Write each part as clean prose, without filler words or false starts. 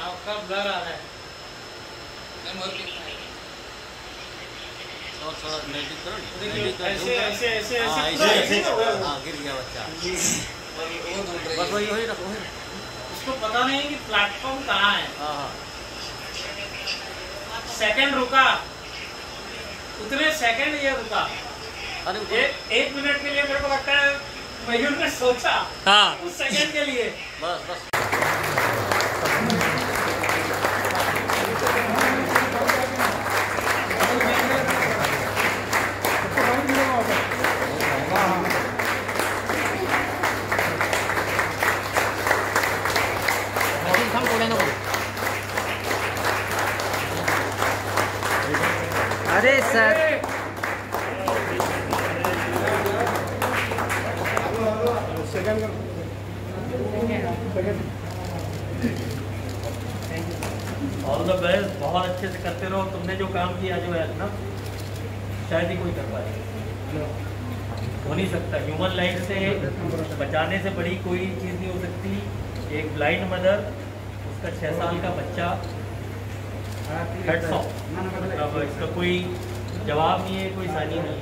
आपका ब्लर आ रहा है। और थोड़ा नेगेटिव करो, ऐसे ऐसे ऐसे हाँ ऐसे हाँ, गिर गया बच्चा। बस वही वही रखो। उसको पता नहीं कि प्लेटफॉर्म कहाँ है। हाँ सेकंड रुका, उतने सेकंड ये रुका। अरे एक मिनट के लिए मेरे को लगता है मयूर ने सोचा हाँ उस सेकंड के लिए। बस बस। अरे सर ऑल द बेस्ट, बहुत अच्छे से करते रहो। तुमने जो काम किया जो है ना, शायद ही कोई कर पाए, हो नहीं सकता। ह्यूमन लाइफ से बचाने से बड़ी कोई चीज़ नहीं हो सकती। एक ब्लाइंड मदर, उसका 6 साल का बच्चा, हेड्स ऑफ। अब इसका कोई जवाब नहीं है, कोई सानी नहीं है।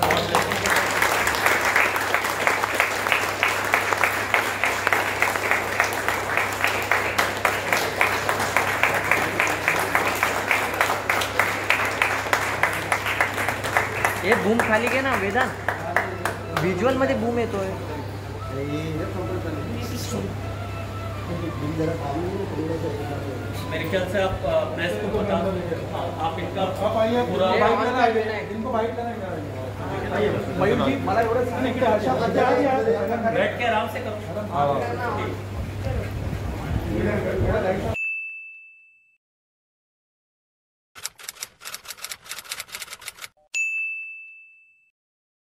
हे बूम खाली घे ना वेदांत, व्हिज्युअल मध्ये बूम येतोय। मेरे ख्याल से आप प्रेस को बता दो, आप इनका पूरा बैठ के आराम से करो।